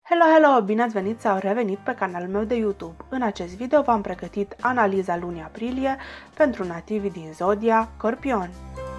Hello! Bine ați venit sau revenit pe canalul meu de YouTube. În acest video v-am pregătit analiza lunii aprilie pentru nativii din zodia Scorpion.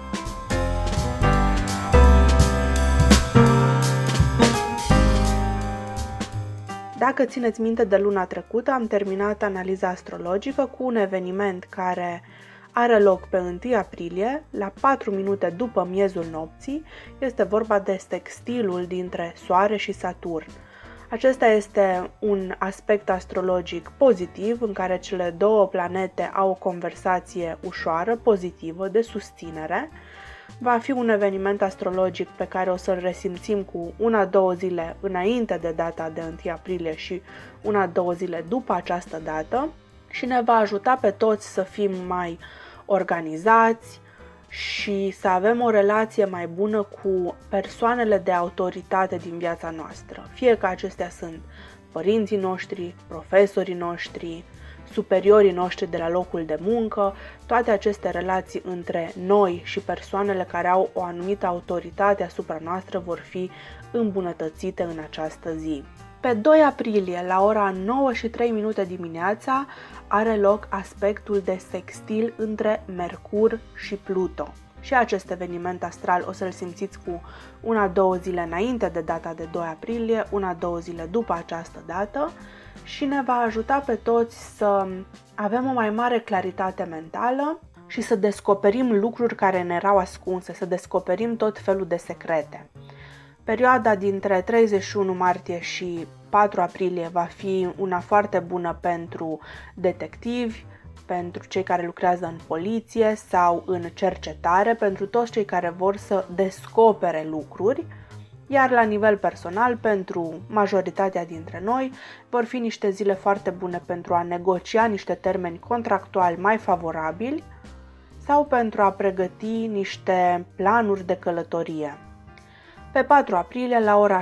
Dacă țineți minte, de luna trecută am terminat analiza astrologică cu un eveniment care are loc pe 1 aprilie, la 4 minute după miezul nopții. Este vorba de sextilul dintre Soare și Saturn. Acesta este un aspect astrologic pozitiv, în care cele două planete au o conversație ușoară, pozitivă, de susținere. Va fi un eveniment astrologic pe care o să-l resimțim cu 1-2 zile înainte de data de 1 aprilie și 1-2 zile după această dată și ne va ajuta pe toți să fim mai organizați și să avem o relație mai bună cu persoanele de autoritate din viața noastră. Fie că acestea sunt părinții noștri, profesorii noștri, superiorii noștri de la locul de muncă, toate aceste relații între noi și persoanele care au o anumită autoritate asupra noastră vor fi îmbunătățite în această zi. Pe 2 aprilie, la ora 9:03 dimineața, are loc aspectul de sextil între Mercur și Pluto. Și acest eveniment astral o să-l simțiți cu 1-2 zile înainte de data de 2 aprilie, 1-2 zile după această dată și ne va ajuta pe toți să avem o mai mare claritate mentală și să descoperim lucruri care ne erau ascunse, să descoperim tot felul de secrete. Perioada dintre 31 martie și 4 aprilie va fi una foarte bună pentru detectivi, pentru cei care lucrează în poliție sau în cercetare, pentru toți cei care vor să descopere lucruri, iar la nivel personal, pentru majoritatea dintre noi, vor fi niște zile foarte bune pentru a negocia niște termeni contractuali mai favorabili sau pentru a pregăti niște planuri de călătorie. Pe 4 aprilie, la ora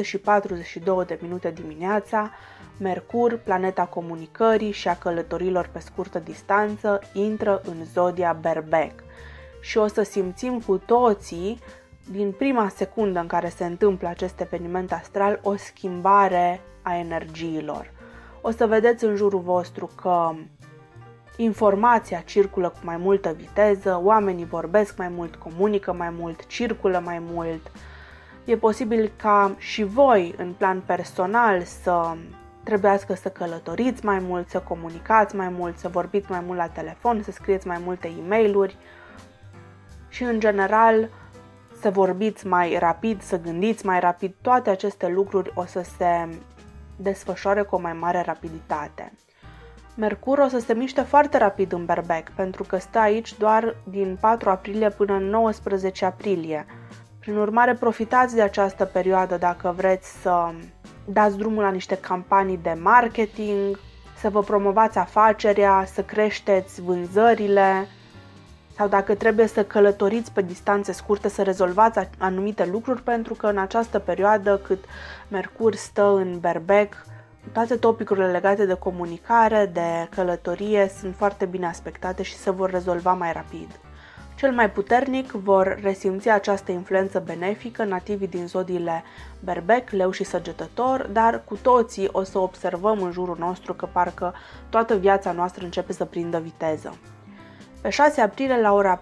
6:42 dimineața, Mercur, planeta comunicării și a călătorilor pe scurtă distanță, intră în zodia Berbec și o să simțim cu toții, din prima secundă în care se întâmplă acest eveniment astral, o schimbare a energiilor. O să vedeți în jurul vostru că informația circulă cu mai multă viteză, oamenii vorbesc mai mult, comunică mai mult, circulă mai mult. E posibil ca și voi, în plan personal, să trebuiască să călătoriți mai mult, să comunicați mai mult, să vorbiți mai mult la telefon, să scrieți mai multe e-mail-uri și, în general, să vorbiți mai rapid, să gândiți mai rapid. Toate aceste lucruri o să se desfășoare cu o mai mare rapiditate. Mercur o să se miște foarte rapid în Berbec, pentru că stă aici doar din 4 aprilie până în 19 aprilie. Prin urmare, profitați de această perioadă dacă vreți să dați drumul la niște campanii de marketing, să vă promovați afacerea, să creșteți vânzările sau dacă trebuie să călătoriți pe distanțe scurte, să rezolvați anumite lucruri, pentru că în această perioadă, cât Mercur stă în Berbec, toate topicurile legate de comunicare, de călătorie sunt foarte bine aspectate și se vor rezolva mai rapid. Cel mai puternic vor resimți această influență benefică nativii din zodiile Berbec, Leu și Săgetător, dar cu toții o să observăm în jurul nostru că parcă toată viața noastră începe să prindă viteză. Pe 6 aprilie, la ora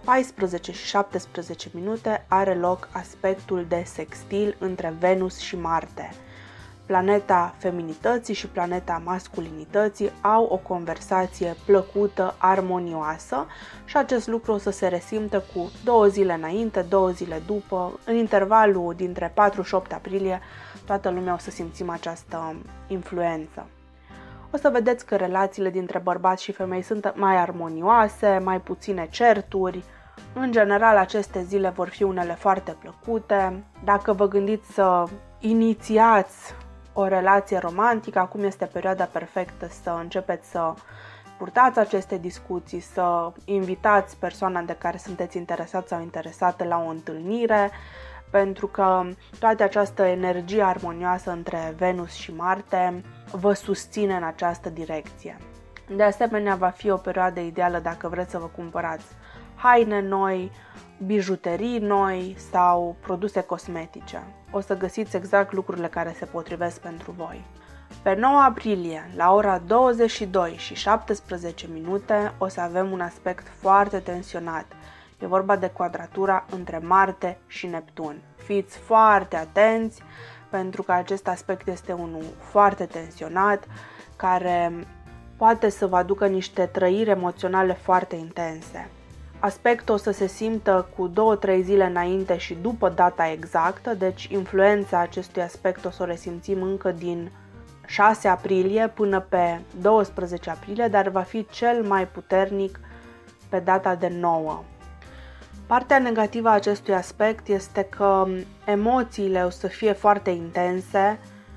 14:17 are loc aspectul de sextil între Venus și Marte. Planeta feminității și planeta masculinității au o conversație plăcută, armonioasă și acest lucru o să se resimtă cu 2 zile înainte, 2 zile după. În intervalul dintre 4 și 8 aprilie toată lumea o să simțim această influență. O să vedeți că relațiile dintre bărbați și femei sunt mai armonioase, mai puține certuri. În general, aceste zile vor fi unele foarte plăcute. Dacă vă gândiți să inițiați o relație romantică, acum este perioada perfectă să începeți să purtați aceste discuții, să invitați persoana de care sunteți interesați sau interesate la o întâlnire, pentru că toată această energie armonioasă între Venus și Marte vă susține în această direcție. De asemenea, va fi o perioadă ideală dacă vreți să vă cumpărați haine noi, bijuterii noi sau produse cosmetice. O să găsiți exact lucrurile care se potrivesc pentru voi. Pe 9 aprilie, la ora 22 și 17 minute, o să avem un aspect foarte tensionat. E vorba de quadratura între Marte și Neptun. Fiți foarte atenți, pentru că acest aspect este unul foarte tensionat, care poate să vă aducă niște trăiri emoționale foarte intense. Aspectul o să se simtă cu 2-3 zile înainte și după data exactă, deci influența acestui aspect o să o resimțim încă din 6 aprilie până pe 12 aprilie, dar va fi cel mai puternic pe data de 9. Partea negativă a acestui aspect este că emoțiile o să fie foarte intense,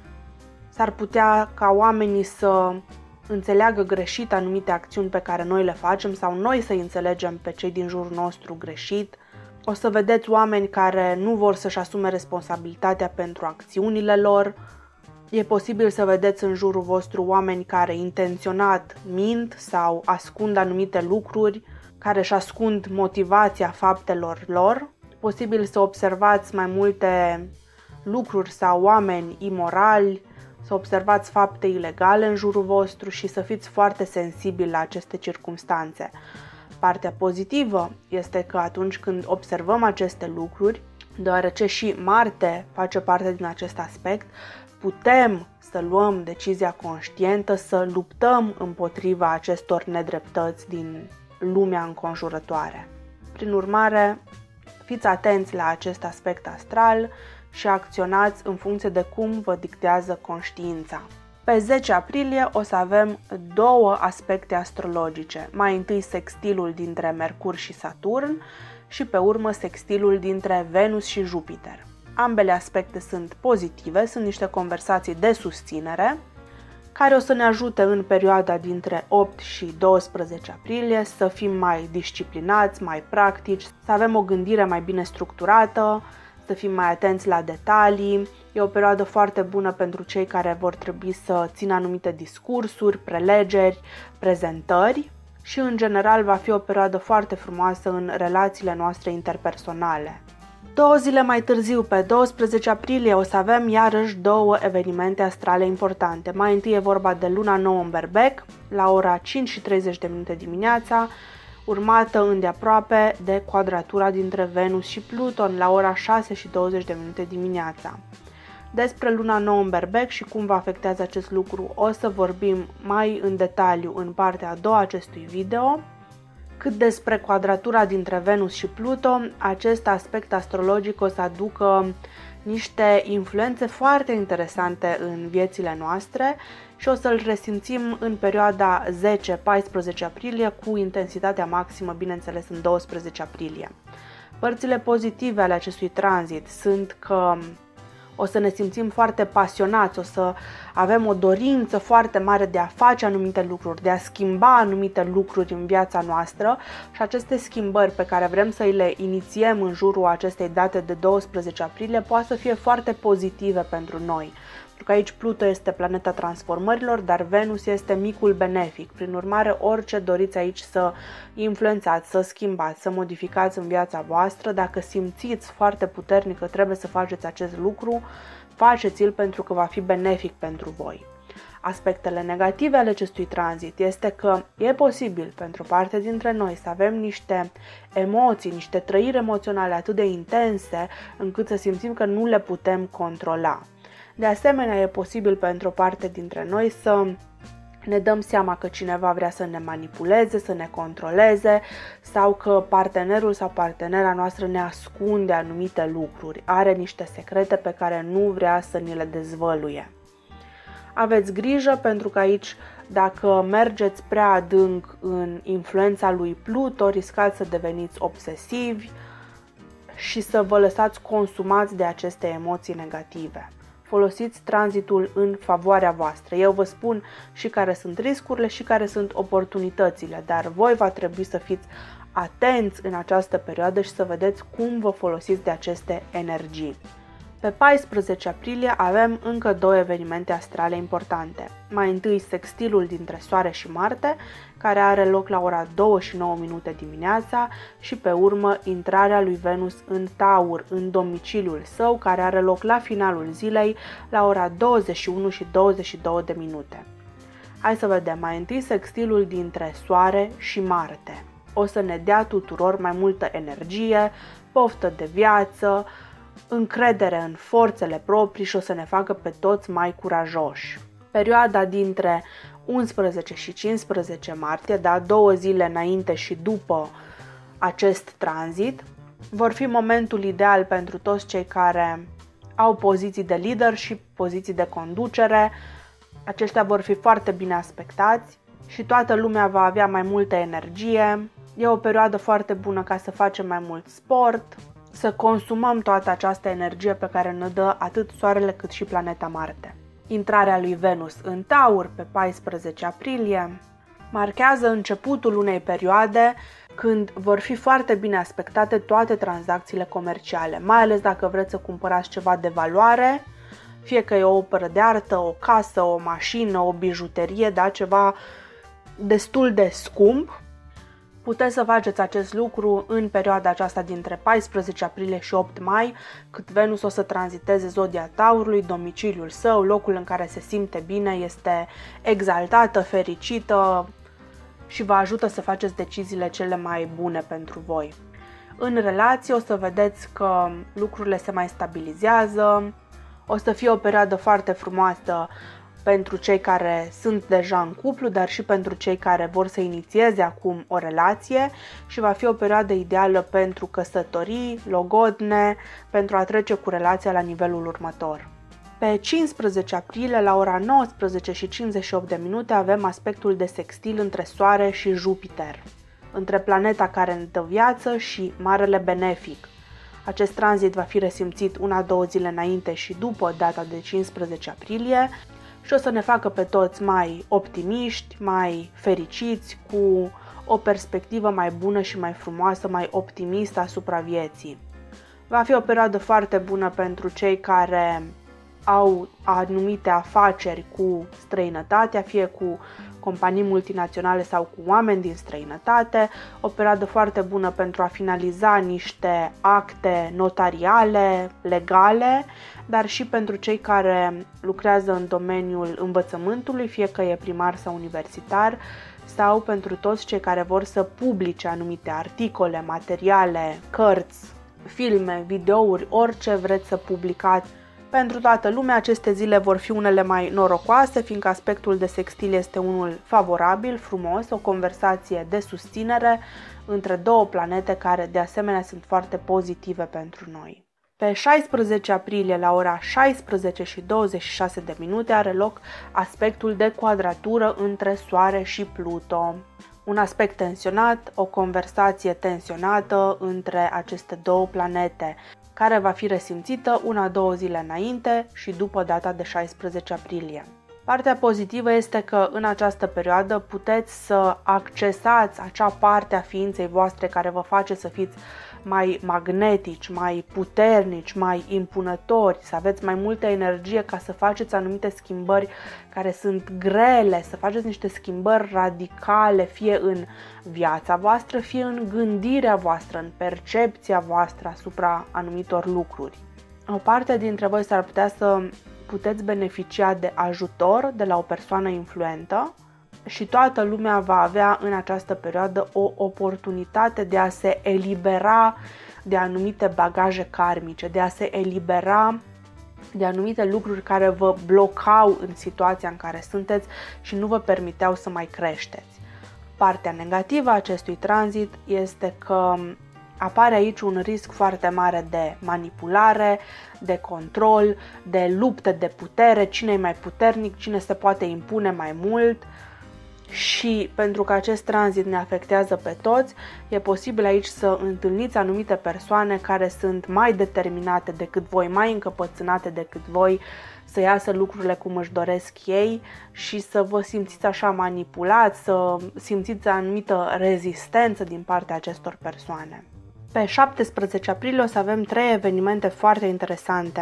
s-ar putea ca oamenii să înțeleagă greșit anumite acțiuni pe care noi le facem sau noi să înțelegem pe cei din jurul nostru greșit. O să vedeți oameni care nu vor să-și asume responsabilitatea pentru acțiunile lor. E posibil să vedeți în jurul vostru oameni care intenționat mint sau ascund anumite lucruri, care își ascund motivația faptelor lor. Posibil să observați mai multe lucruri sau oameni imorali, să observați fapte ilegale în jurul vostru și să fiți foarte sensibili la aceste circumstanțe. Partea pozitivă este că atunci când observăm aceste lucruri, deoarece și Marte face parte din acest aspect, putem să luăm decizia conștientă, să luptăm împotriva acestor nedreptăți din lumea înconjurătoare. Prin urmare, fiți atenți la acest aspect astral și acționați în funcție de cum vă dictează conștiința. Pe 10 aprilie o să avem două aspecte astrologice. Mai întâi sextilul dintre Mercur și Saturn și pe urmă sextilul dintre Venus și Jupiter. Ambele aspecte sunt pozitive, sunt niște conversații de susținere care o să ne ajute în perioada dintre 8 și 12 aprilie să fim mai disciplinați, mai practici, să avem o gândire mai bine structurată, să fim mai atenți la detalii. E o perioadă foarte bună pentru cei care vor trebui să țină anumite discursuri, prelegeri, prezentări și în general va fi o perioadă foarte frumoasă în relațiile noastre interpersonale. 2 zile mai târziu, pe 12 aprilie, o să avem iarăși două evenimente astrale importante. Mai întâi e vorba de luna nouă în Berbec, la ora 5:30 dimineața, urmată îndeaproape de quadratura dintre Venus și Pluton la ora 6:20 dimineața. Despre luna nouă în Berbec și cum vă afectează acest lucru o să vorbim mai în detaliu în partea a doua acestui video. Cât despre quadratura dintre Venus și Pluto, acest aspect astrologic o să aducă niște influențe foarte interesante în viețile noastre și o să-l resimțim în perioada 10-14 aprilie cu intensitatea maximă, bineînțeles, în 12 aprilie. Părțile pozitive ale acestui tranzit sunt că o să ne simțim foarte pasionați, o să avem o dorință foarte mare de a face anumite lucruri, de a schimba anumite lucruri în viața noastră și aceste schimbări pe care vrem să le inițiem în jurul acestei date de 12 aprilie poate să fie foarte pozitive pentru noi. Pentru că aici Pluto este planeta transformărilor, dar Venus este micul benefic. Prin urmare, orice doriți aici să influențați, să schimbați, să modificați în viața voastră, dacă simțiți foarte puternic că trebuie să faceți acest lucru, faceți-l pentru că va fi benefic pentru voi. Aspectele negative ale acestui tranzit este că e posibil pentru parte dintre noi să avem niște emoții, niște trăiri emoționale atât de intense încât să simțim că nu le putem controla. De asemenea, e posibil pentru o parte dintre noi să ne dăm seama că cineva vrea să ne manipuleze, să ne controleze sau că partenerul sau partenera noastră ne ascunde anumite lucruri, are niște secrete pe care nu vrea să ni le dezvăluie. Aveți grijă pentru că aici, dacă mergeți prea adânc în influența lui Pluto, riscați să deveniți obsesivi și să vă lăsați consumați de aceste emoții negative. Folosiți tranzitul în favoarea voastră. Eu vă spun și care sunt riscurile și care sunt oportunitățile, dar voi va trebui să fiți atenți în această perioadă și să vedeți cum vă folosiți de aceste energii. Pe 14 aprilie avem încă 2 evenimente astrale importante. Mai întâi sextilul dintre Soare și Marte, care are loc la ora 2:09 dimineața, și pe urmă intrarea lui Venus în Taur, în domiciliul său, care are loc la finalul zilei la ora 21:22. Hai să vedem mai întâi sextilul dintre Soare și Marte. O să ne dea tuturor mai multă energie, poftă de viață, încredere în forțele proprii și o să ne facă pe toți mai curajoși. Perioada dintre 11 și 15 martie, 2 zile înainte și după acest tranzit, vor fi momentul ideal pentru toți cei care au poziții de leadership, poziții de conducere. Aceștia vor fi foarte bine aspectați și toată lumea va avea mai multă energie. E o perioadă foarte bună ca să facem mai mult sport, să consumăm toată această energie pe care ne dă atât Soarele cât și planeta Marte. Intrarea lui Venus în Taur pe 14 aprilie marchează începutul unei perioade când vor fi foarte bine aspectate toate tranzacțiile comerciale, mai ales dacă vreți să cumpărați ceva de valoare, fie că e o operă de artă, o casă, o mașină, o bijuterie, ceva destul de scump. Puteți să faceți acest lucru în perioada aceasta dintre 14 aprilie și 8 mai, cât Venus o să tranziteze zodia Taurului, domiciliul său, locul în care se simte bine, este exaltată, fericită și vă ajută să faceți deciziile cele mai bune pentru voi. În relație o să vedeți că lucrurile se mai stabilizează, o să fie o perioadă foarte frumoasă pentru cei care sunt deja în cuplu, dar și pentru cei care vor să inițieze acum o relație și va fi o perioadă ideală pentru căsătorii, logodne, pentru a trece cu relația la nivelul următor. Pe 15 aprilie, la ora 19:58 avem aspectul de sextil între Soare și Jupiter, între planeta care ne dă viață și Marele Benefic. Acest tranzit va fi resimțit 1-2 zile înainte și după data de 15 aprilie și o să ne facă pe toți mai optimiști, mai fericiți, cu o perspectivă mai bună și mai frumoasă, mai optimistă asupra vieții. Va fi o perioadă foarte bună pentru cei care au anumite afaceri cu străinătatea, fie cu companii multinaționale sau cu oameni din străinătate, o perioadă foarte bună pentru a finaliza niște acte notariale, legale, dar și pentru cei care lucrează în domeniul învățământului, fie că e primar sau universitar, sau pentru toți cei care vor să publice anumite articole, materiale, cărți, filme, videouri, orice vreți să publicați. Pentru toată lumea, aceste zile vor fi unele mai norocoase, fiindcă aspectul de sextil este unul favorabil, frumos, o conversație de susținere între două planete care de asemenea sunt foarte pozitive pentru noi. Pe 16 aprilie, la ora 16:26 are loc aspectul de quadratură între Soare și Pluto. Un aspect tensionat, o conversație tensionată între aceste două planete, care va fi resimțită 1-2 zile înainte și după data de 16 aprilie. Partea pozitivă este că în această perioadă puteți să accesați acea parte a ființei voastre care vă face să fiți mai magnetici, mai puternici, mai impunători, să aveți mai multă energie ca să faceți anumite schimbări care sunt grele, să faceți niște schimbări radicale, fie în viața voastră, fie în gândirea voastră, în percepția voastră asupra anumitor lucruri. O parte dintre voi s-ar putea să puteți beneficia de ajutor de la o persoană influentă și toată lumea va avea în această perioadă o oportunitate de a se elibera de anumite bagaje karmice, de a se elibera de anumite lucruri care vă blocau în situația în care sunteți și nu vă permiteau să mai creșteți. Partea negativă a acestui tranzit este că apare aici un risc foarte mare de manipulare, de control, de lupte de putere, cine e mai puternic, cine se poate impune mai mult. Și pentru că acest tranzit ne afectează pe toți, e posibil aici să întâlniți anumite persoane care sunt mai determinate decât voi, mai încăpățânate decât voi, să iasă lucrurile cum își doresc ei și să vă simțiți așa manipulați, să simțiți anumită rezistență din partea acestor persoane. Pe 17 aprilie o să avem 3 evenimente foarte interesante.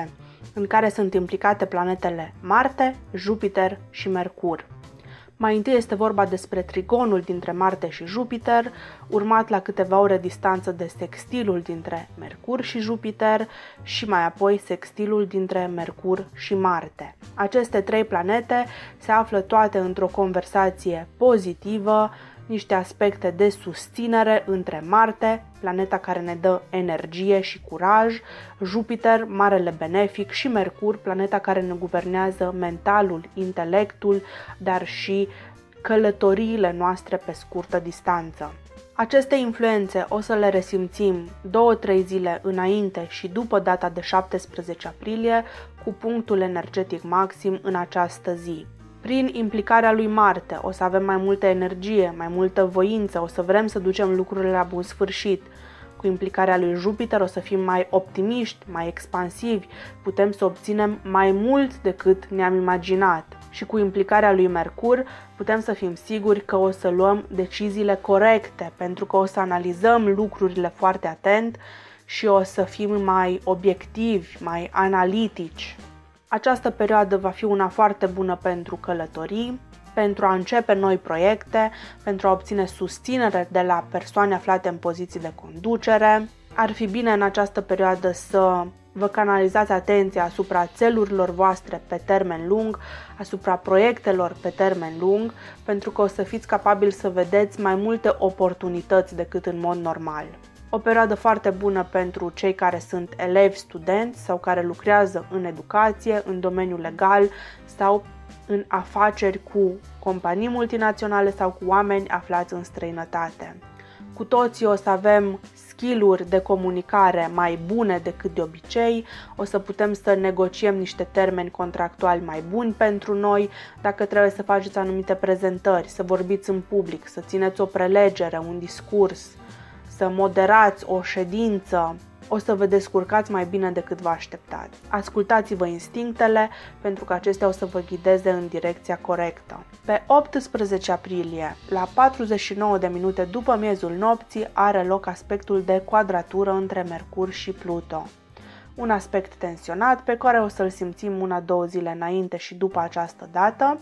în care sunt implicate planetele Marte, Jupiter și Mercur. Mai întâi este vorba despre trigonul dintre Marte și Jupiter, urmat la câteva ore distanță de sextilul dintre Mercur și Jupiter și mai apoi sextilul dintre Mercur și Marte. Aceste trei planete se află toate într-o conversație pozitivă, niște aspecte de susținere între Marte, planeta care ne dă energie și curaj, Jupiter, marele benefic, și Mercur, planeta care ne guvernează mentalul, intelectul, dar și călătoriile noastre pe scurtă distanță. Aceste influențe o să le resimțim 2-3 zile înainte și după data de 17 aprilie, cu punctul energetic maxim în această zi. Prin implicarea lui Marte o să avem mai multă energie, mai multă voință, o să vrem să ducem lucrurile la bun sfârșit. Cu implicarea lui Jupiter o să fim mai optimiști, mai expansivi, putem să obținem mai mult decât ne-am imaginat. Și cu implicarea lui Mercur putem să fim siguri că o să luăm deciziile corecte, pentru că o să analizăm lucrurile foarte atent și o să fim mai obiectivi, mai analitici. Această perioadă va fi una foarte bună pentru călătorii, pentru a începe noi proiecte, pentru a obține susținere de la persoane aflate în poziții de conducere. Ar fi bine în această perioadă să vă canalizați atenția asupra țelurilor voastre pe termen lung, asupra proiectelor pe termen lung, pentru că o să fiți capabili să vedeți mai multe oportunități decât în mod normal. O perioadă foarte bună pentru cei care sunt elevi, studenți sau care lucrează în educație, în domeniul legal sau în afaceri cu companii multinaționale sau cu oameni aflați în străinătate. Cu toții o să avem skill-uri de comunicare mai bune decât de obicei, o să putem să negociem niște termeni contractuali mai buni pentru noi, dacă trebuie să faceți anumite prezentări, să vorbiți în public, să țineți o prelegere, un discurs, să moderați o ședință, o să vă descurcați mai bine decât vă așteptați. Ascultați-vă instinctele, pentru că acestea o să vă ghideze în direcția corectă. Pe 18 aprilie, la 49 de minute după miezul nopții, are loc aspectul de quadratură între Mercur și Pluto. Un aspect tensionat pe care o să-l simțim 1-2 zile înainte și după această dată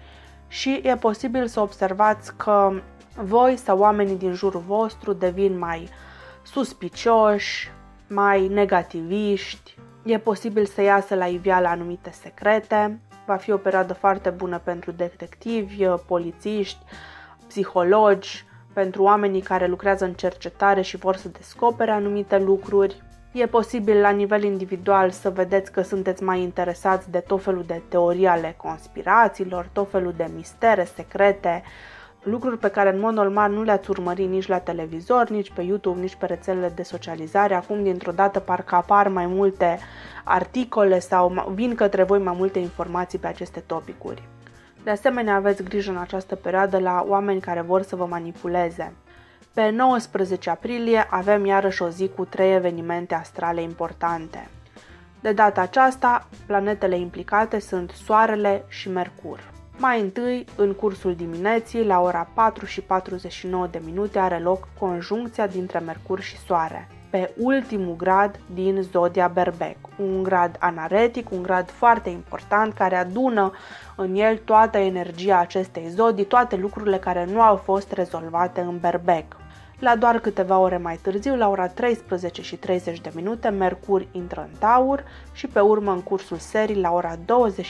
și e posibil să observați că voi sau oamenii din jurul vostru devin mai suspicioși, mai negativiști, e posibil să iasă la iveală anumite secrete, va fi o perioadă foarte bună pentru detectivi, polițiști, psihologi, pentru oamenii care lucrează în cercetare și vor să descopere anumite lucruri. E posibil la nivel individual să vedeți că sunteți mai interesați de tot felul de teorii ale conspirațiilor, tot felul de mistere, secrete, lucruri pe care în mod normal nu le-ați urmări nici la televizor, nici pe YouTube, nici pe rețelele de socializare. Acum, dintr-o dată, parcă apar mai multe articole sau vin către voi mai multe informații pe aceste topicuri. De asemenea, aveți grijă în această perioadă la oameni care vor să vă manipuleze. Pe 19 aprilie avem iarăși o zi cu 3 evenimente astrale importante. De data aceasta, planetele implicate sunt Soarele și Mercur. Mai întâi, în cursul dimineții, la ora 4:49 de minute, are loc conjuncția dintre Mercur și Soare, pe ultimul grad din zodia Berbec, un grad anaretic, un grad foarte important care adună în el toată energia acestei zodii, toate lucrurile care nu au fost rezolvate în Berbec. La doar câteva ore mai târziu, la ora 13:30 de minute, Mercur intră în Taur și pe urmă în cursul serii, la ora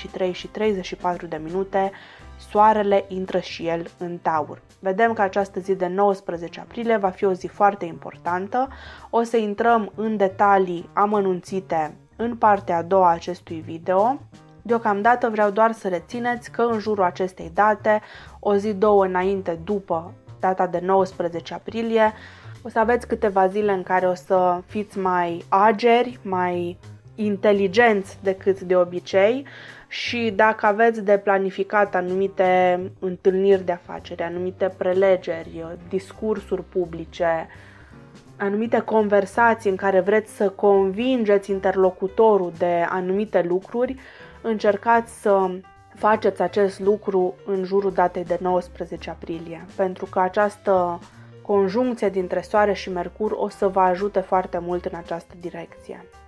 23:34 de minute, Soarele intră și el în Taur. Vedem că această zi de 19 aprilie va fi o zi foarte importantă. O să intrăm în detalii amănunțite în partea a doua a acestui video. Deocamdată vreau doar să rețineți că în jurul acestei date, o zi-două înainte după data de 19 aprilie, o să aveți câteva zile în care o să fiți mai ageri, mai inteligenți decât de obicei și dacă aveți de planificat anumite întâlniri de afaceri, anumite prelegeri, discursuri publice, anumite conversații în care vreți să convingeți interlocutorul de anumite lucruri, încercați să faceți acest lucru în jurul datei de 19 aprilie, pentru că această conjuncție dintre Soare și Mercur o să vă ajute foarte mult în această direcție.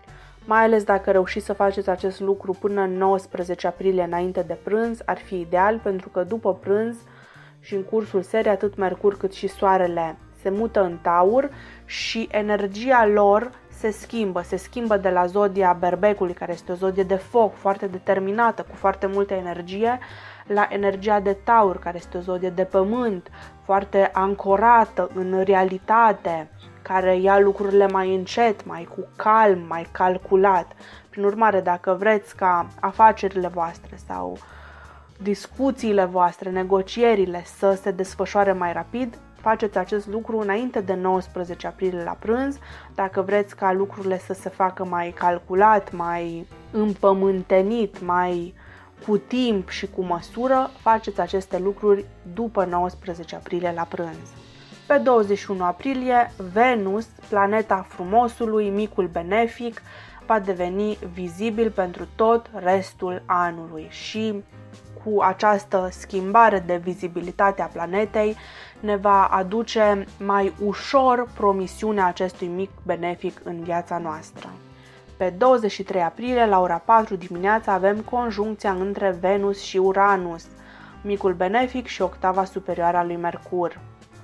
Mai ales dacă reușiți să faceți acest lucru până în 19 aprilie înainte de prânz, ar fi ideal, pentru că după prânz și în cursul serii atât Mercur cât și Soarele se mută în Taur și energia lor se schimbă de la zodia Berbecului, care este o zodie de foc, foarte determinată, cu foarte multă energie, la energia de Taur, care este o zodie de pământ, foarte ancorată în realitate, care ia lucrurile mai încet, mai cu calm, mai calculat. Prin urmare, dacă vreți ca afacerile voastre sau discuțiile voastre, negocierile să se desfășoare mai rapid, faceți acest lucru înainte de 19 aprilie la prânz. Dacă vreți ca lucrurile să se facă mai calculat, mai împământenit, mai cu timp și cu măsură, faceți aceste lucruri după 19 aprilie la prânz. Pe 21 aprilie, Venus, planeta frumosului, micul benefic, va deveni vizibil pentru tot restul anului și cu această schimbare de vizibilitate a planetei ne va aduce mai ușor promisiunea acestui mic benefic în viața noastră. Pe 23 aprilie, la ora 4 dimineața, avem conjuncția între Venus și Uranus, micul benefic și octava superioară a lui Mercur.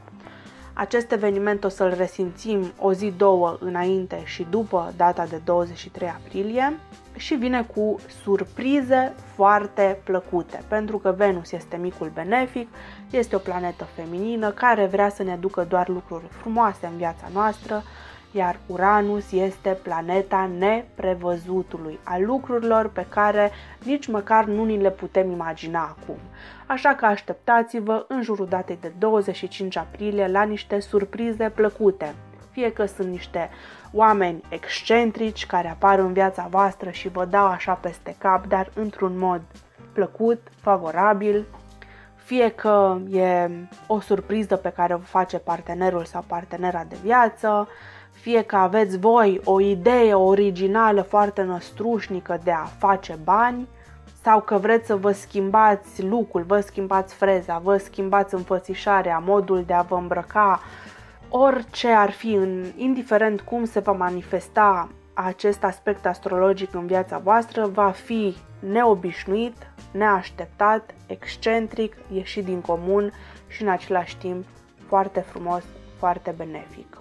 Acest eveniment o să-l resimțim o zi, două înainte și după data de 23 aprilie și vine cu surprize foarte plăcute, pentru că Venus este micul benefic, este o planetă feminină care vrea să ne aducă doar lucruri frumoase în viața noastră, iar Uranus este planeta neprevăzutului, a lucrurilor pe care nici măcar nu ni le putem imagina acum. Așa că așteptați-vă în jurul datei de 25 aprilie la niște surprize plăcute. Fie că sunt niște oameni excentrici care apar în viața voastră și vă dau așa peste cap, dar într-un mod plăcut, favorabil, fie că e o surpriză pe care o face partenerul sau partenera de viață, fie că aveți voi o idee originală foarte năstrușnică de a face bani, sau că vreți să vă schimbați look-ul, vă schimbați freza, vă schimbați înfățișarea, modul de a vă îmbrăca, orice ar fi, indiferent cum se va manifesta acest aspect astrologic în viața voastră, va fi neobișnuit, neașteptat, excentric, ieșit din comun și în același timp foarte frumos, foarte benefic.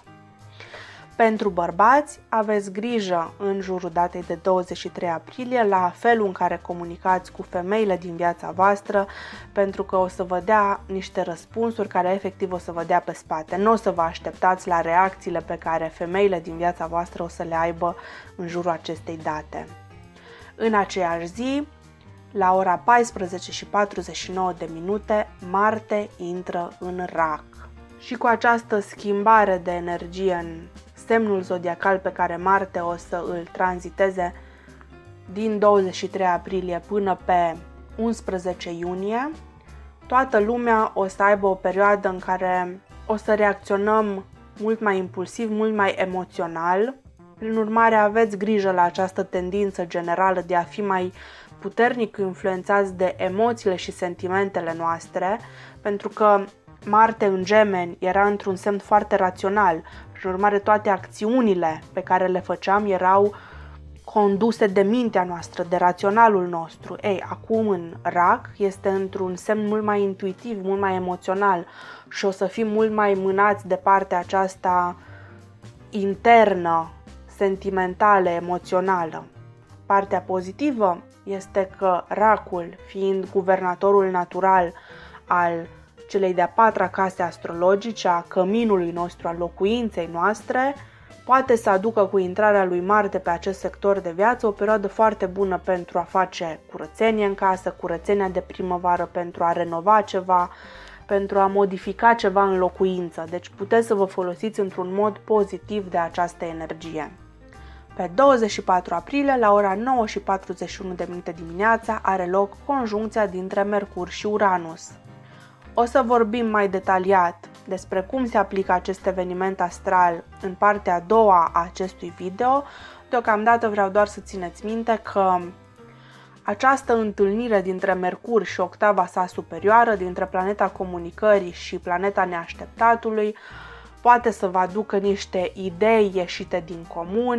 Pentru bărbați, aveți grijă în jurul datei de 23 aprilie la felul în care comunicați cu femeile din viața voastră, pentru că o să vă dea niște răspunsuri care efectiv o să vă dea pe spate. Nu o să vă așteptați la reacțiile pe care femeile din viața voastră o să le aibă în jurul acestei date. În aceeași zi, la ora 14:49, Marte intră în Rac. Și cu această schimbare de energie în semnul zodiacal pe care Marte o să îl tranziteze din 23 aprilie până pe 11 iunie, toată lumea o să aibă o perioadă în care o să reacționăm mult mai impulsiv, mult mai emoțional. Prin urmare, aveți grijă la această tendință generală de a fi mai puternic influențați de emoțiile și sentimentele noastre, pentru că Marte în Gemeni era într-un semn foarte rațional. Prin urmare, toate acțiunile pe care le făceam erau conduse de mintea noastră, de raționalul nostru. Ei, acum în Rac este într-un semn mult mai intuitiv, mult mai emoțional și o să fim mult mai mânați de partea aceasta internă, sentimentală, emoțională. Partea pozitivă este că Racul, fiind guvernatorul natural al celei de-a patra case astrologice, a căminului nostru, al locuinței noastre, poate să aducă cu intrarea lui Marte pe acest sector de viață o perioadă foarte bună pentru a face curățenie în casă, curățenia de primăvară, pentru a renova ceva, pentru a modifica ceva în locuință. Deci puteți să vă folosiți într-un mod pozitiv de această energie. Pe 24 aprilie, la ora 9:41 dimineața, are loc conjuncția dintre Mercur și Uranus. O să vorbim mai detaliat despre cum se aplică acest eveniment astral în partea a doua a acestui video. Deocamdată vreau doar să țineți minte că această întâlnire dintre Mercur și octava sa superioară, dintre planeta comunicării și planeta neașteptatului, poate să vă aducă niște idei ieșite din comun,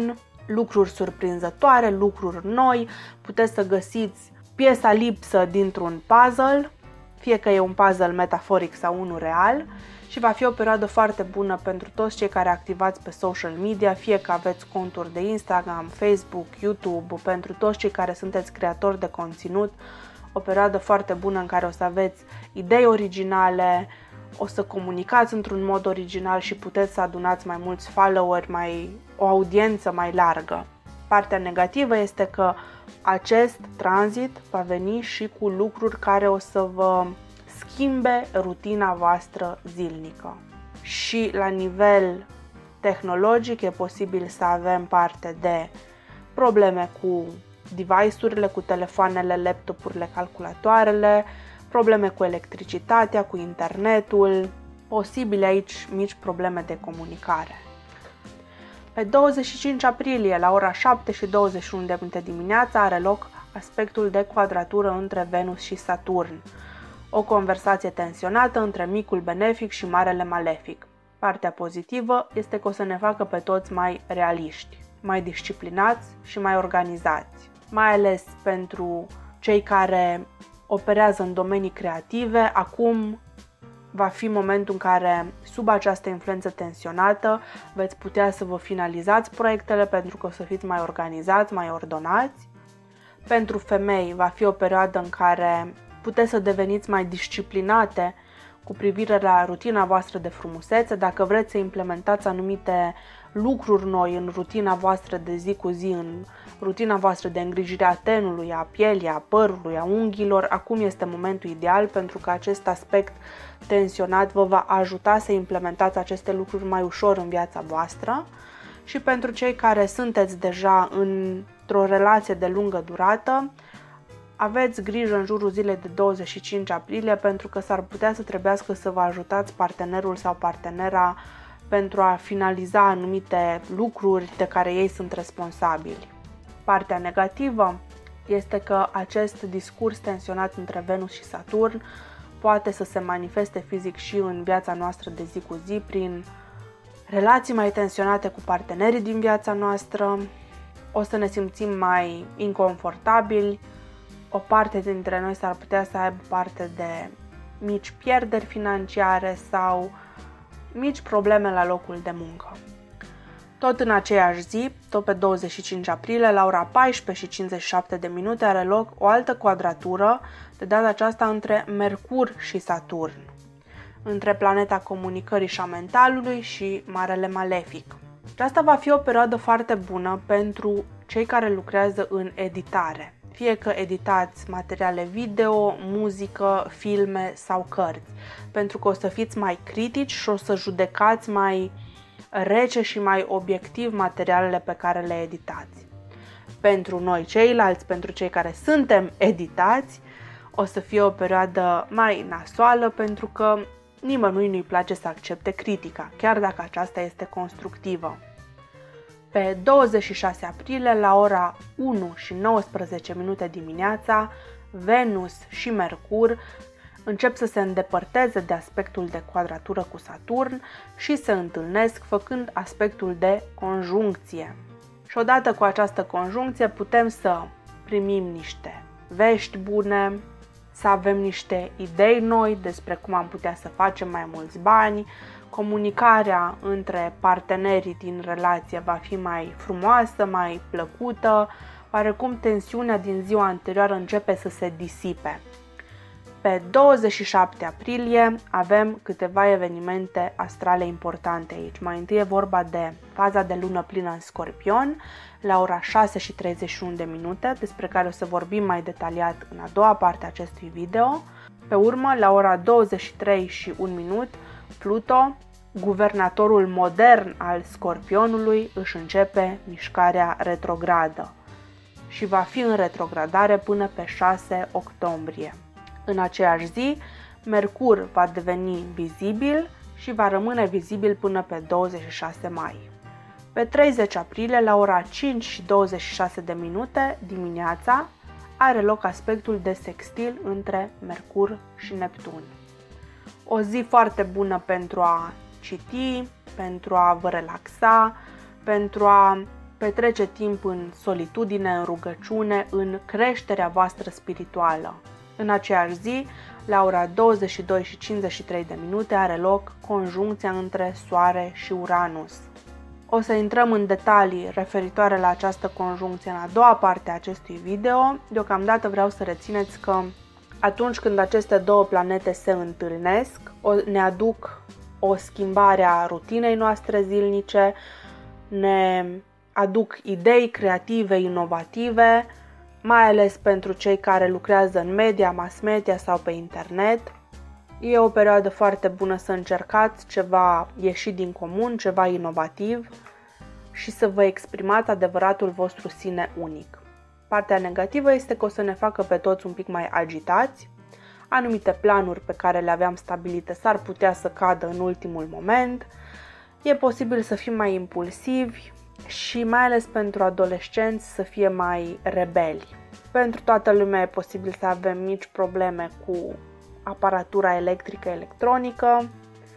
lucruri surprinzătoare, lucruri noi, puteți să găsiți piesa lipsă dintr-un puzzle, fie că e un puzzle metaforic sau unul real, și va fi o perioadă foarte bună pentru toți cei care activați pe social media, fie că aveți conturi de Instagram, Facebook, YouTube, pentru toți cei care sunteți creatori de conținut, o perioadă foarte bună în care o să aveți idei originale, o să comunicați într-un mod original și puteți să adunați mai mulți followeri, o audiență mai largă. Partea negativă este că acest tranzit va veni și cu lucruri care o să vă schimbe rutina voastră zilnică. Și la nivel tehnologic e posibil să avem parte de probleme cu device-urile, cu telefoanele, laptopurile, calculatoarele, probleme cu electricitatea, cu internetul, posibile aici mici probleme de comunicare. Pe 25 aprilie, la ora 7:21 dimineața, are loc aspectul de quadratură între Venus și Saturn. O conversație tensionată între micul benefic și marele malefic. Partea pozitivă este că o să ne facă pe toți mai realiști, mai disciplinați și mai organizați, mai ales pentru cei care operează în domenii creative. Acum va fi momentul în care, sub această influență tensionată, veți putea să vă finalizați proiectele pentru că o să fiți mai organizați, mai ordonați. Pentru femei va fi o perioadă în care puteți să deveniți mai disciplinate cu privire la rutina voastră de frumusețe. Dacă vreți să implementați anumite lucruri noi în rutina voastră de zi cu zi, în rutina voastră de îngrijire a tenului, a pielii, a părului, a unghiilor, acum este momentul ideal, pentru că acest aspect tensionat vă va ajuta să implementați aceste lucruri mai ușor în viața voastră. Și pentru cei care sunteți deja într-o relație de lungă durată, aveți grijă în jurul zilei de 25 aprilie, pentru că s-ar putea să trebuiască să vă ajutați partenerul sau partenera pentru a finaliza anumite lucruri de care ei sunt responsabili. Partea negativă este că acest discurs tensionat între Venus și Saturn poate să se manifeste fizic și în viața noastră de zi cu zi prin relații mai tensionate cu partenerii din viața noastră. O să ne simțim mai inconfortabili, o parte dintre noi s-ar putea să aibă parte de mici pierderi financiare sau mici probleme la locul de muncă. Tot în aceeași zi, tot pe 25 aprilie, la ora 14:57 are loc o altă quadratură, de data aceasta între Mercur și Saturn, între planeta comunicării și a mentalului și marele malefic. Aceasta va fi o perioadă foarte bună pentru cei care lucrează în editare, fie că editați materiale video, muzică, filme sau cărți, pentru că o să fiți mai critici și o să judecați mai rece și mai obiectiv materialele pe care le editați. Pentru noi ceilalți, pentru cei care suntem editați, o să fie o perioadă mai nasoală, pentru că nimănui nu-i place să accepte critica, chiar dacă aceasta este constructivă. Pe 26 aprilie, la ora 1:19 dimineața, Venus și Mercur încep să se îndepărteze de aspectul de quadratură cu Saturn și se întâlnesc făcând aspectul de conjuncție. Și odată cu această conjuncție putem să primim niște vești bune, să avem niște idei noi despre cum am putea să facem mai mulți bani, comunicarea între partenerii din relație va fi mai frumoasă, mai plăcută, oarecum tensiunea din ziua anterioară începe să se disipe. Pe 27 aprilie avem câteva evenimente astrale importante aici. Mai întâi e vorba de faza de lună plină în Scorpion, la ora 6:31, despre care o să vorbim mai detaliat în a doua parte a acestui video. Pe urmă, la ora 23:01, Pluto, guvernatorul modern al Scorpionului, își începe mișcarea retrogradă și va fi în retrogradare până pe 6 octombrie. În aceeași zi, Mercur va deveni vizibil și va rămâne vizibil până pe 26 mai. Pe 30 aprilie, la ora 5:26 dimineața, are loc aspectul de sextil între Mercur și Neptun. O zi foarte bună pentru a citi, pentru a vă relaxa, pentru petrece timp în solitudine, în rugăciune, în creșterea voastră spirituală. În aceeași zi, la ora 22 și 53 de minute, are loc conjuncția între Soare și Uranus. O să intrăm în detalii referitoare la această conjuncție în a doua parte a acestui video. Deocamdată vreau să rețineți că atunci când aceste două planete se întâlnesc, ne aduc o schimbare a rutinei noastre zilnice, ne aduc idei creative, inovative, mai ales pentru cei care lucrează în media, mass media sau pe internet. E o perioadă foarte bună să încercați ceva ieșit din comun, ceva inovativ și să vă exprimați adevăratul vostru sine unic. Partea negativă este că o să ne facă pe toți un pic mai agitați. Anumite planuri pe care le aveam stabilite s-ar putea să cadă în ultimul moment. E posibil să fim mai impulsivi și mai ales pentru adolescenți să fie mai rebeli. Pentru toată lumea e posibil să avem mici probleme cu aparatura electrică, electronică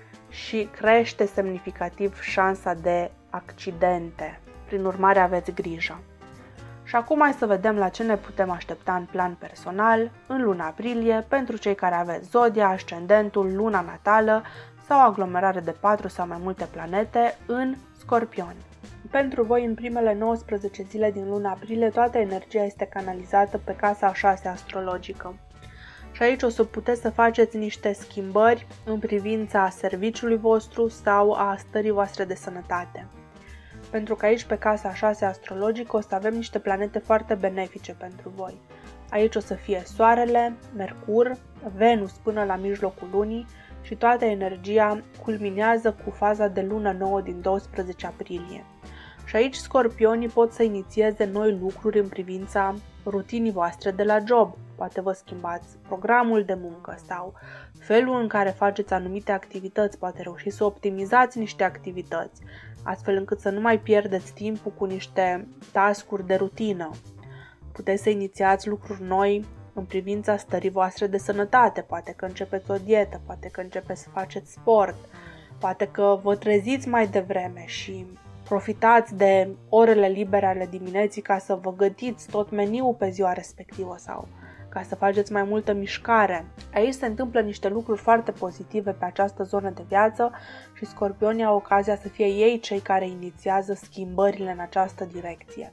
și crește semnificativ șansa de accidente. Prin urmare, aveți grijă. Și acum hai să vedem la ce ne putem aștepta în plan personal în luna aprilie pentru cei care aveți zodia, ascendentul, luna natală sau aglomerare de 4 sau mai multe planete în Scorpion. Pentru voi, în primele 19 zile din luna aprilie, toată energia este canalizată pe casa a 6 astrologică. Și aici o să puteți să faceți niște schimbări în privința serviciului vostru sau a stării voastre de sănătate. Pentru că aici, pe casa a 6 astrologică, o să avem niște planete foarte benefice pentru voi. Aici o să fie Soarele, Mercur, Venus până la mijlocul lunii și toată energia culminează cu faza de lună nouă din 12 aprilie. Și aici scorpionii pot să inițieze noi lucruri în privința rutinii voastre de la job. Poate vă schimbați programul de muncă sau felul în care faceți anumite activități, poate reușiți să optimizați niște activități, astfel încât să nu mai pierdeți timpul cu niște task-uri de rutină. Puteți să inițiați lucruri noi în privința stării voastre de sănătate, poate că începeți o dietă, poate că începeți să faceți sport, poate că vă treziți mai devreme și profitați de orele libere ale dimineții ca să vă gătiți tot meniul pe ziua respectivă sau ca să faceți mai multă mișcare. Aici se întâmplă niște lucruri foarte pozitive pe această zonă de viață și scorpionii au ocazia să fie ei cei care inițiază schimbările în această direcție.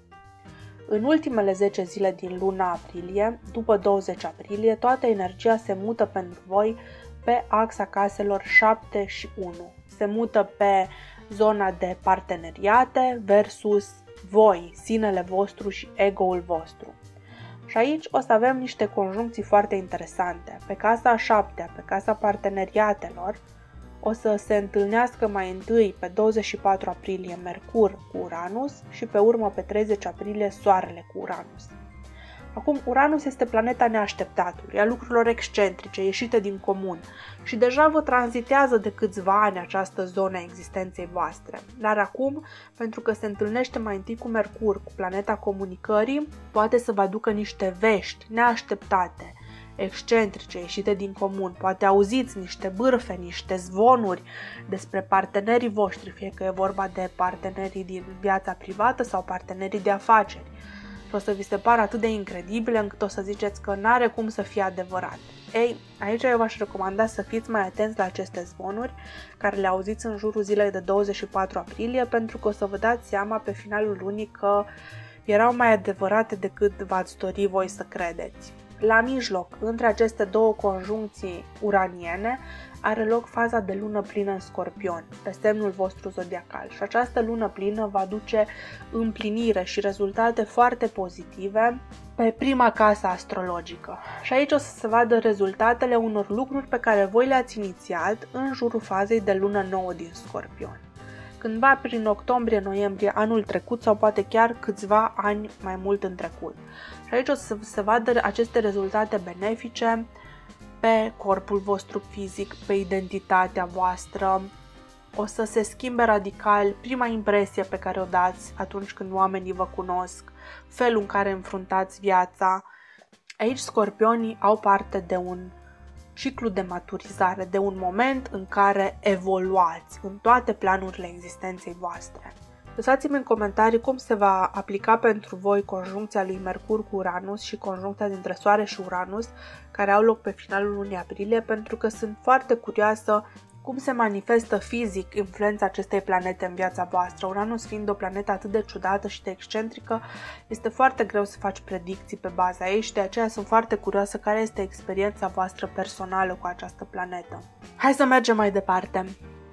În ultimele 10 zile din luna aprilie, după 20 aprilie, toată energia se mută pentru voi pe axa caselor 7 și 1. Se mută pe zona de parteneriate versus voi, sinele vostru și ego-ul vostru. Și aici o să avem niște conjuncții foarte interesante. Pe casa a 7-a, pe casa parteneriatelor, o să se întâlnească mai întâi pe 24 aprilie Mercur cu Uranus și pe urmă pe 30 aprilie Soarele cu Uranus. Acum, Uranus este planeta neașteptatului, a lucrurilor excentrice, ieșite din comun și deja vă tranzitează de câțiva ani această zonă a existenței voastre. Dar acum, pentru că se întâlnește mai întâi cu Mercur, cu planeta comunicării, poate să vă aducă niște vești neașteptate, excentrice, ieșite din comun. Poate auziți niște bârfe, niște zvonuri despre partenerii voștri, fie că e vorba de partenerii din viața privată sau partenerii de afaceri. Și o să vi se pară atât de incredibile încât o să ziceți că n-are cum să fie adevărat. Ei, aici eu v-aș recomanda să fiți mai atenți la aceste zvonuri care le auziți în jurul zilei de 24 aprilie, pentru că o să vă dați seama pe finalul lunii că erau mai adevărate decât v-ați dori voi să credeți. La mijloc, între aceste două conjuncții uraniene, are loc faza de lună plină în Scorpion, pe semnul vostru zodiacal, și această lună plină va duce împlinire și rezultate foarte pozitive pe prima casă astrologică. Și aici o să se vadă rezultatele unor lucruri pe care voi le-ați inițiat în jurul fazei de lună nouă din Scorpion. Cândva prin octombrie-noiembrie anul trecut sau poate chiar câțiva ani mai mult în trecut. Și aici o să se vadă aceste rezultate benefice pe corpul vostru fizic, pe identitatea voastră. O să se schimbe radical prima impresie pe care o dați atunci când oamenii vă cunosc, felul în care înfruntați viața. Aici scorpionii au parte de un ciclu de maturizare, de un moment în care evoluați în toate planurile existenței voastre. Lăsați-mi în comentarii cum se va aplica pentru voi conjuncția lui Mercur cu Uranus și conjuncția dintre Soare și Uranus, care au loc pe finalul lunii aprilie, pentru că sunt foarte curioasă cum se manifestă fizic influența acestei planete în viața voastră. Uranus fiind o planetă atât de ciudată și de excentrică, este foarte greu să faci predicții pe baza ei și de aceea sunt foarte curioasă care este experiența voastră personală cu această planetă. Hai să mergem mai departe.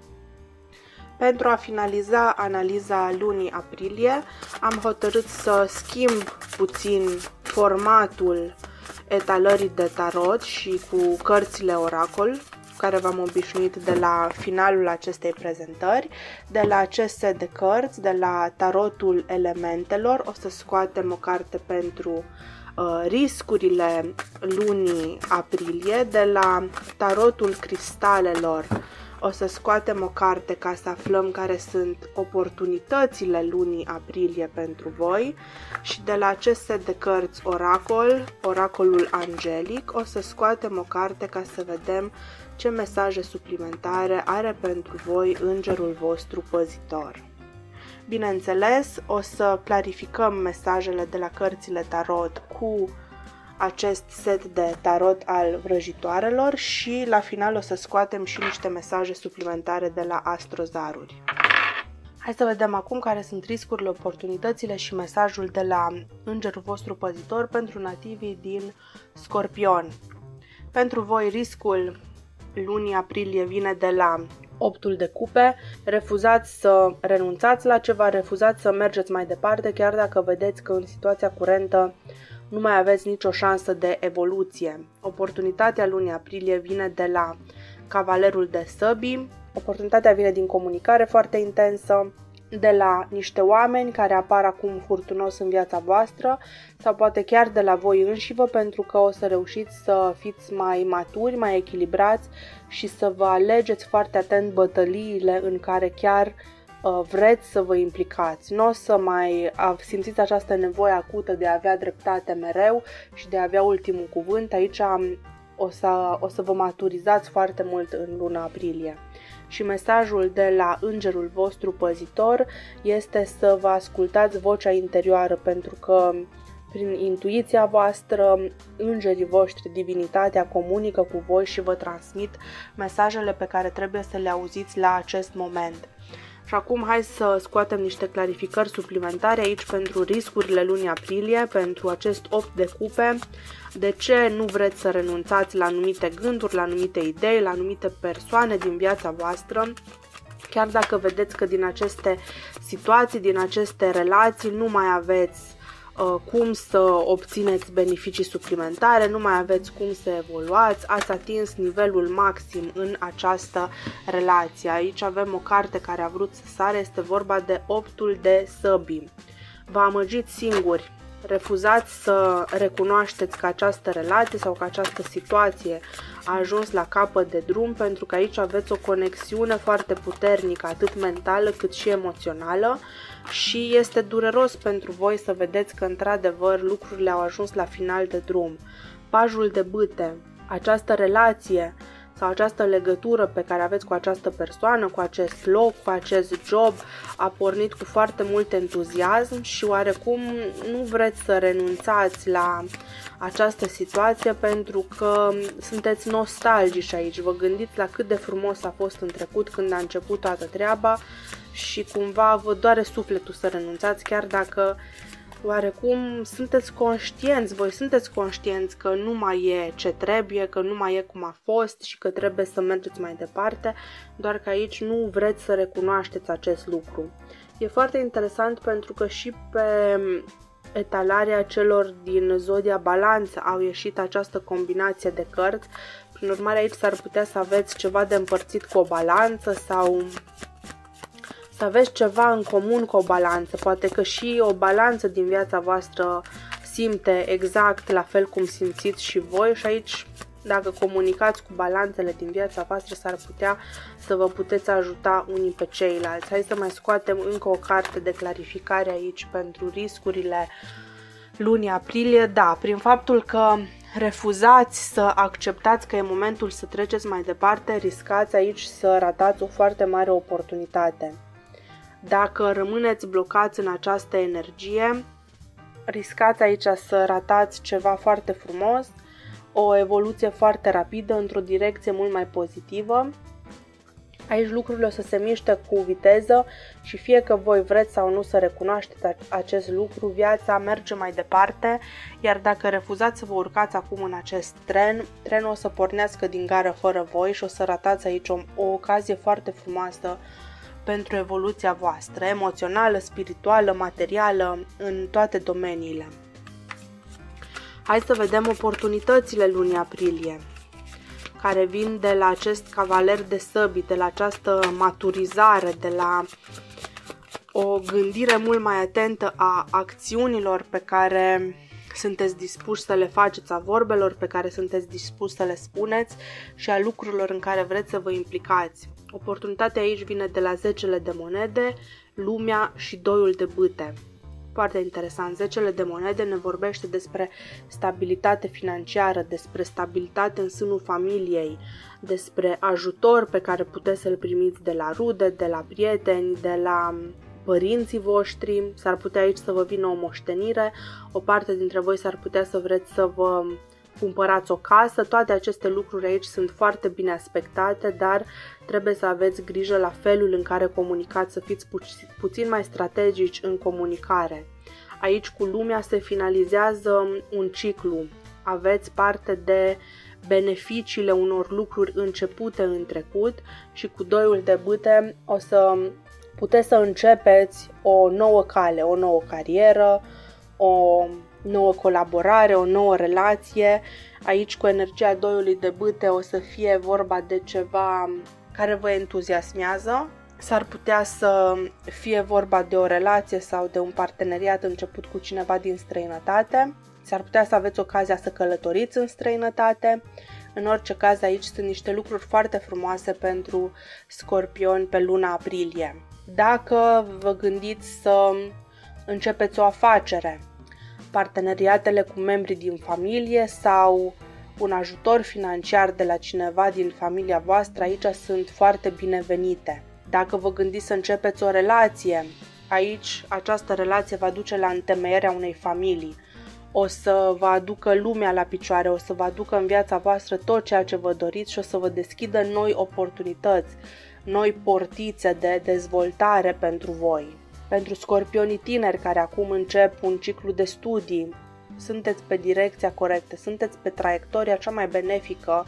Pentru a finaliza analiza lunii aprilie, am hotărât să schimb puțin formatul etalării de tarot și cu cărțile oracol, care v-am obișnuit de la finalul acestei prezentări. De la acest set de cărți, de la tarotul elementelor, o să scoatem o carte pentru riscurile lunii aprilie. De la tarotul cristalelor o să scoatem o carte ca să aflăm care sunt oportunitățile lunii aprilie pentru voi. Și de la acest set de cărți oracol, oracolul angelic, o să scoatem o carte ca să vedem ce mesaje suplimentare are pentru voi îngerul vostru păzitor. Bineînțeles, o să clarificăm mesajele de la cărțile tarot cu acest set de tarot al vrăjitoarelor și la final o să scoatem și niște mesaje suplimentare de la astrozaruri. Hai să vedem acum care sunt riscurile, oportunitățile și mesajul de la îngerul vostru păzitor pentru nativii din Scorpion. Pentru voi riscul lunii aprilie vine de la 8-ul de cupe. Refuzați să renunțați la ceva, refuzați să mergeți mai departe, chiar dacă vedeți că în situația curentă nu mai aveți nicio șansă de evoluție. Oportunitatea lunii aprilie vine de la cavalerul de săbii. Oportunitatea vine din comunicare foarte intensă, de la niște oameni care apar acum furtunos în viața voastră sau poate chiar de la voi înșivă, pentru că o să reușiți să fiți mai maturi, mai echilibrați și să vă alegeți foarte atent bătăliile în care chiar vreți să vă implicați. Nu o să mai simțiți această nevoie acută de a avea dreptate mereu și de a avea ultimul cuvânt. Aici o să vă maturizați foarte mult în luna aprilie. Și mesajul de la îngerul vostru păzitor este să vă ascultați vocea interioară, pentru că prin intuiția voastră, îngerii voștri, divinitatea comunică cu voi și vă transmit mesajele pe care trebuie să le auziți la acest moment. Și acum hai să scoatem niște clarificări suplimentare aici pentru riscurile lunii aprilie, pentru acest 8 de cupe. De ce nu vreți să renunțați la anumite gânduri, la anumite idei, la anumite persoane din viața voastră, chiar dacă vedeți că din aceste situații, din aceste relații nu mai aveți cum să obțineți beneficii suplimentare, nu mai aveți cum să evoluați, ați atins nivelul maxim în această relație. Aici avem o carte care a vrut să sare, este vorba de 8-ul de săbii. Vă amăgiți singuri, refuzați să recunoașteți că această relație sau că această situație a ajuns la capăt de drum, pentru că aici aveți o conexiune foarte puternică, atât mentală cât și emoțională, și este dureros pentru voi să vedeți că într-adevăr lucrurile au ajuns la final de drum. Pajul de bâte, această relație sau această legătură pe care aveți cu această persoană, cu acest loc, cu acest job, a pornit cu foarte mult entuziasm și oarecum nu vreți să renunțați la această situație pentru că sunteți nostalgici aici. Vă gândiți la cât de frumos a fost în trecut când a început toată treaba și cumva vă doare sufletul să renunțați, chiar dacă oarecum sunteți conștienți, voi sunteți conștienți că nu mai e ce trebuie, că nu mai e cum a fost și că trebuie să mergeți mai departe, doar că aici nu vreți să recunoașteți acest lucru. E foarte interesant pentru că și pe etalarea celor din zodia Balanță au ieșit această combinație de cărți, prin urmare aici s-ar putea să aveți ceva de împărțit cu o balanță sau să aveți ceva în comun cu o balanță. Poate că și o balanță din viața voastră simte exact la fel cum simțiți și voi și aici, dacă comunicați cu balanțele din viața voastră, s-ar putea să vă puteți ajuta unii pe ceilalți. Hai să mai scoatem încă o carte de clarificare aici pentru riscurile lunii aprilie. Da, prin faptul că refuzați să acceptați că e momentul să treceți mai departe, riscați aici să ratați o foarte mare oportunitate. Dacă rămâneți blocați în această energie, riscați aici să ratați ceva foarte frumos, o evoluție foarte rapidă într-o direcție mult mai pozitivă. Aici lucrurile o să se miște cu viteză și fie că voi vreți sau nu să recunoașteți acest lucru, viața merge mai departe, iar dacă refuzați să vă urcați acum în acest trenul o să pornească din gară fără voi și o să ratați aici o ocazie foarte frumoasă pentru evoluția voastră, emoțională, spirituală, materială, în toate domeniile. Hai să vedem oportunitățile lunii aprilie, care vin de la acest cavaler de săbii, de la această maturizare, de la o gândire mult mai atentă a acțiunilor pe care sunteți dispuși să le faceți, a vorbelor pe care sunteți dispuși să le spuneți și a lucrurilor în care vreți să vă implicați. Oportunitatea aici vine de la 10 de monede, lumea și 2 de bâte. Foarte interesant, 10 de monede ne vorbește despre stabilitate financiară, despre stabilitate în sânul familiei, despre ajutor pe care puteți să-l primiți de la rude, de la prieteni, de la părinții voștri. S-ar putea aici să vă vină o moștenire, o parte dintre voi s-ar putea să vreți să vă cumpărați o casă. Toate aceste lucruri aici sunt foarte bine aspectate, dar trebuie să aveți grijă la felul în care comunicați, să fiți puțin mai strategici în comunicare. Aici cu lumea se finalizează un ciclu. Aveți parte de beneficiile unor lucruri începute în trecut și cu 2 de bâte o să puteți să începeți o nouă cale, o nouă carieră, o nouă colaborare, o nouă relație. Aici cu energia 2 de bâte o să fie vorba de ceva care vă entuziasmează. S-ar putea să fie vorba de o relație sau de un parteneriat început cu cineva din străinătate. S-ar putea să aveți ocazia să călătoriți în străinătate. În orice caz, aici sunt niște lucruri foarte frumoase pentru scorpioni pe luna aprilie. Dacă vă gândiți să începeți o afacere, parteneriatele cu membrii din familie sau un ajutor financiar de la cineva din familia voastră, aici sunt foarte binevenite. Dacă vă gândiți să începeți o relație, aici această relație va duce la întemeierea unei familii. O să vă aducă lumea la picioare, o să vă aducă în viața voastră tot ceea ce vă doriți și o să vă deschidă noi oportunități, noi portițe de dezvoltare pentru voi. Pentru scorpionii tineri care acum încep un ciclu de studii, sunteți pe direcția corectă, sunteți pe traiectoria cea mai benefică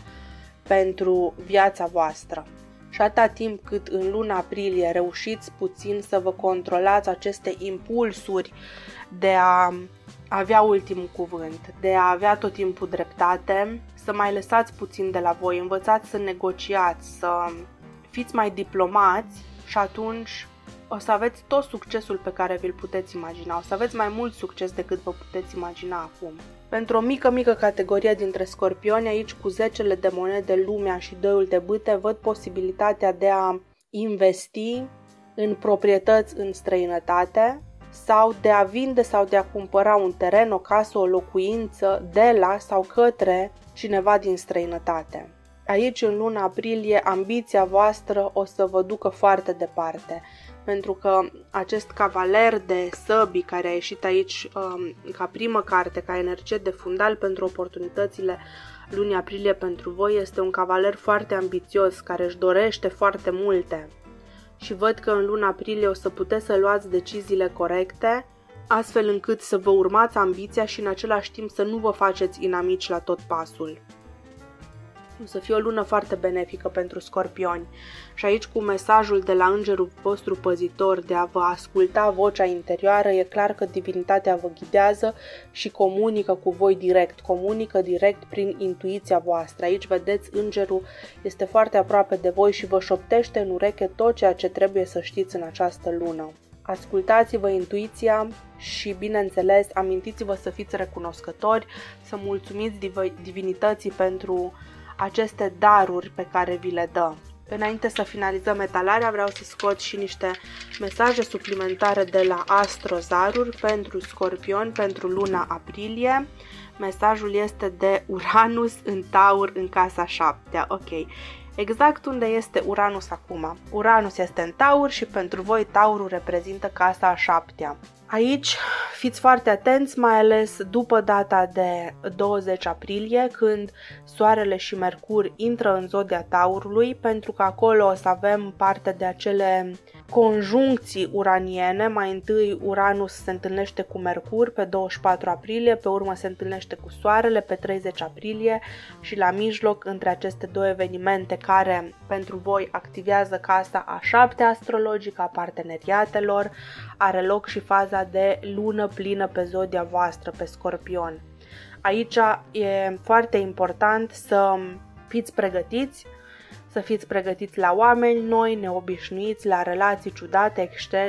pentru viața voastră. Și atâta timp cât în luna aprilie reușiți puțin să vă controlați aceste impulsuri de a avea ultimul cuvânt, de a avea tot timpul dreptate, să mai lăsați puțin de la voi, învățați să negociați, să fiți mai diplomați și atunci o să aveți tot succesul pe care vi-l puteți imagina, o să aveți mai mult succes decât vă puteți imagina acum. Pentru o mică categorie dintre scorpioni, aici cu 10 de monede, lumea și 2 de bâte, văd posibilitatea de a investi în proprietăți în străinătate sau de a vinde sau de a cumpăra un teren, o casă, o locuință de la sau către cineva din străinătate. Aici, în luna aprilie, ambiția voastră o să vă ducă foarte departe, pentru că acest cavaler de săbii care a ieșit aici ca primă carte, ca energie de fundal pentru oportunitățile lunii aprilie pentru voi, este un cavaler foarte ambițios, care își dorește foarte multe. Și văd că în luna aprilie o să puteți să luați deciziile corecte, astfel încât să vă urmați ambiția și în același timp să nu vă faceți inamici la tot pasul. O să fie o lună foarte benefică pentru scorpioni. Și aici cu mesajul de la îngerul vostru păzitor de a vă asculta vocea interioară, e clar că divinitatea vă ghidează și comunică cu voi direct, comunică direct prin intuiția voastră. Aici vedeți, îngerul este foarte aproape de voi și vă șoptește în ureche tot ceea ce trebuie să știți în această lună. Ascultați-vă intuiția și, bineînțeles, amintiți-vă să fiți recunoscători, să mulțumiți divinității pentru aceste daruri pe care vi le dă. Înainte să finalizăm etalarea, vreau să scot și niște mesaje suplimentare de la Astrozaruri pentru scorpioni pentru luna aprilie. Mesajul este de Uranus în Taur în casa 7. Ok. exact unde este Uranus acum. Uranus este în Taur și pentru voi Taurul reprezintă casa a 7-a. Aici fiți foarte atenți, mai ales după data de 20 aprilie, când Soarele și Mercur intră în zodia Taurului, pentru că acolo o să avem parte de acele conjuncții uraniene. Mai întâi Uranus se întâlnește cu Mercur pe 24 aprilie, pe urmă se întâlnește cu Soarele pe 30 aprilie și la mijloc, între aceste două evenimente care pentru voi activează casa a 7-a astrologică a parteneriatelor, are loc și faza de lună plină pe zodia voastră, pe Scorpion. Aici e foarte important să fiți pregătiți, la oameni noi, neobișnuiți, la relații ciudate,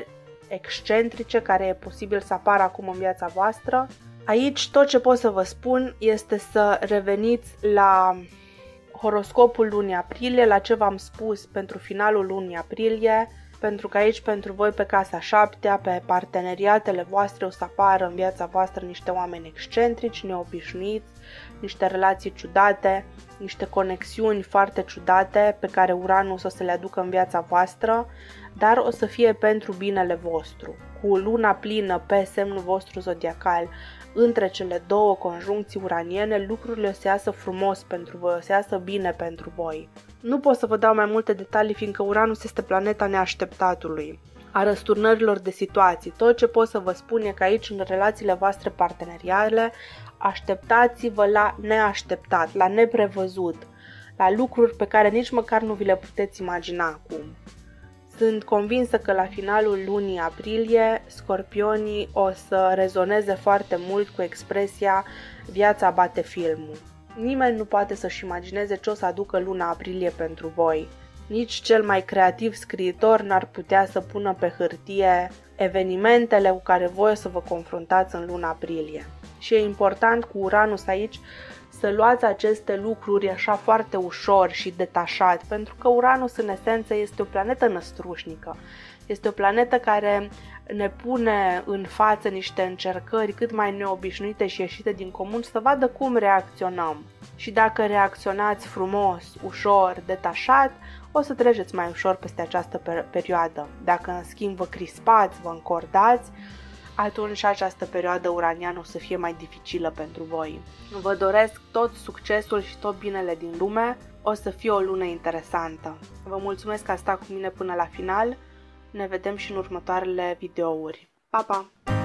excentrice, care e posibil să apară acum în viața voastră. Aici tot ce pot să vă spun este să reveniți la horoscopul lunii aprilie, la ce v-am spus pentru finalul lunii aprilie, pentru că aici pentru voi pe casa 7-a, pe parteneriatele voastre o să apară în viața voastră niște oameni excentrici, neobișnuiți, niște relații ciudate, niște conexiuni foarte ciudate pe care Uranus o să le aducă în viața voastră, dar o să fie pentru binele vostru. Cu luna plină pe semnul vostru zodiacal, între cele două conjuncții uraniene, lucrurile o să iasă frumos pentru voi, o să iasă bine pentru voi. Nu pot să vă dau mai multe detalii, fiindcă Uranus este planeta neașteptatului, a răsturnărilor de situații. Tot ce pot să vă spun e că aici, în relațiile voastre parteneriale, așteptați-vă la neașteptat, la neprevăzut, la lucruri pe care nici măcar nu vi le puteți imagina acum. Sunt convinsă că la finalul lunii aprilie, scorpionii o să rezoneze foarte mult cu expresia viața bate filmul. Nimeni nu poate să-și imagineze ce o să aducă luna aprilie pentru voi. Nici cel mai creativ scriitor n-ar putea să pună pe hârtie evenimentele cu care voi o să vă confruntați în luna aprilie. Și e important cu Uranus aici să luați aceste lucruri așa foarte ușor și detașat, pentru că Uranus în esență este o planetă năstrușnică. Este o planetă care ne pune în față niște încercări cât mai neobișnuite și ieșite din comun să vadă cum reacționăm. Și dacă reacționați frumos, ușor, detașat, o să treceți mai ușor peste această perioadă. Dacă în schimb vă crispați, vă încordați, atunci această perioadă uraniană o să fie mai dificilă pentru voi. Vă doresc tot succesul și tot binele din lume, o să fie o lună interesantă. Vă mulțumesc că ați stat cu mine până la final, ne vedem și în următoarele videouri. Pa, pa!